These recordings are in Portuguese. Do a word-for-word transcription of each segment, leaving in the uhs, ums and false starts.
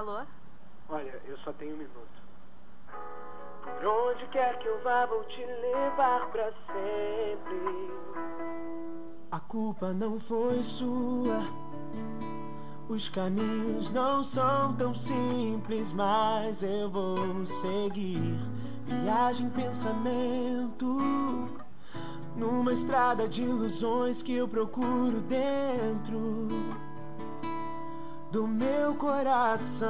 Alô? Olha, eu só tenho um minuto. Por onde quer que eu vá, vou te levar pra sempre. A culpa não foi sua. Os caminhos não são tão simples, mas eu vou seguir. Viagem, pensamento, numa estrada de ilusões que eu procuro dentro do meu coração.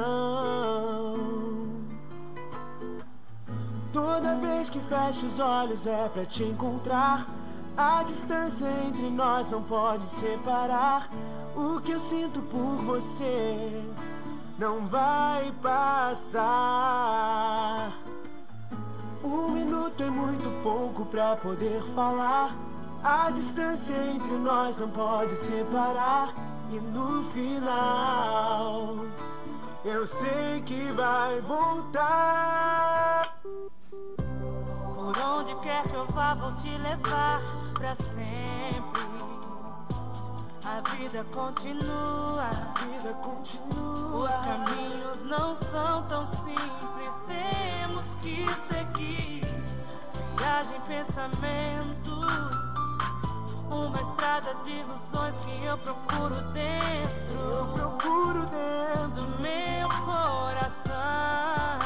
Toda vez que fecho os olhos é pra te encontrar. A distância entre nós não pode separar. O que eu sinto por você não vai passar. Um minuto é muito pouco pra poder falar. A distância entre nós não pode separar. E no final eu sei que vai voltar. Por onde quer que eu vá, vou te levar pra sempre. A vida continua, a vida continua. Os caminhos não são tão simples, temos que seguir. Viagem, pensamentos, uma estrada de ilusões que eu procuro dentro. Eu procuro dentro do meu coração.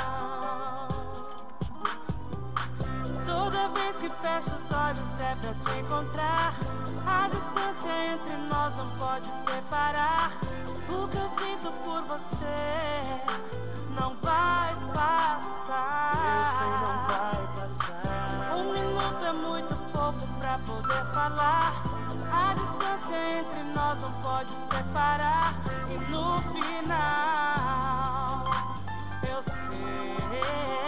Toda vez que fecho os olhos é pra te encontrar. A distância entre nós não pode separar. O que eu sinto por você não vai passar. Eu sei, não vai passar. Um minuto é muito pouco pra poder falar. A distância entre nós não pode separar. E no final eu sei.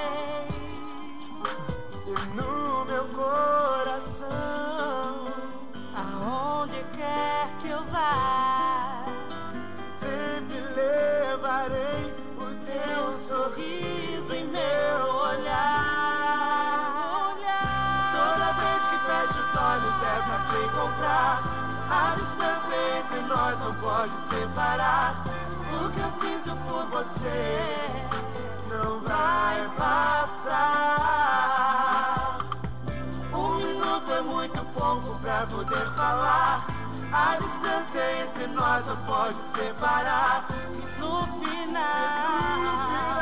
E no meu coração, aonde quer que eu vá, sempre levarei o teu sorriso em meu olhar. Toda vez que fecho os olhos é pra te encontrar. A distância entre nós não pode separar. O que eu sinto por você não vai passar. Um minuto é muito pouco pra poder falar. A distância entre nós não pode separar. E no final